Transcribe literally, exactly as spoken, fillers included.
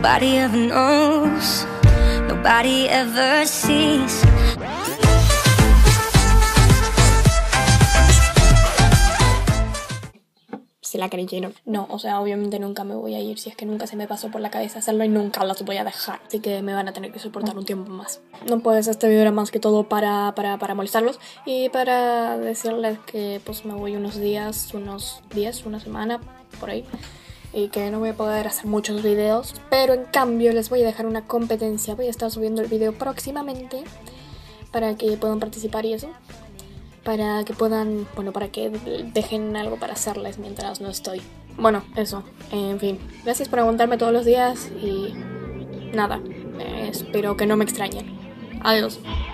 Nobody ever knows, nobody ever sees. Se la creyeron. No, o sea, obviamente nunca me voy a ir si es que nunca se me pasó por la cabeza hacerlo y nunca los voy a dejar. Así que me van a tener que soportar un tiempo más. No, pues este video era más que todo para, para, para molestarlos y para decirles que pues me voy unos días, unos días, una semana, por ahí. Y que no voy a poder hacer muchos videos. Pero en cambio les voy a dejar una competencia. Voy a estar subiendo el video próximamente para que puedan participar y eso. Para que puedan, bueno, para que dejen algo para hacerles mientras no estoy. Bueno, eso, en fin. Gracias por aguantarme todos los días y nada, eh, espero que no me extrañen. Adiós.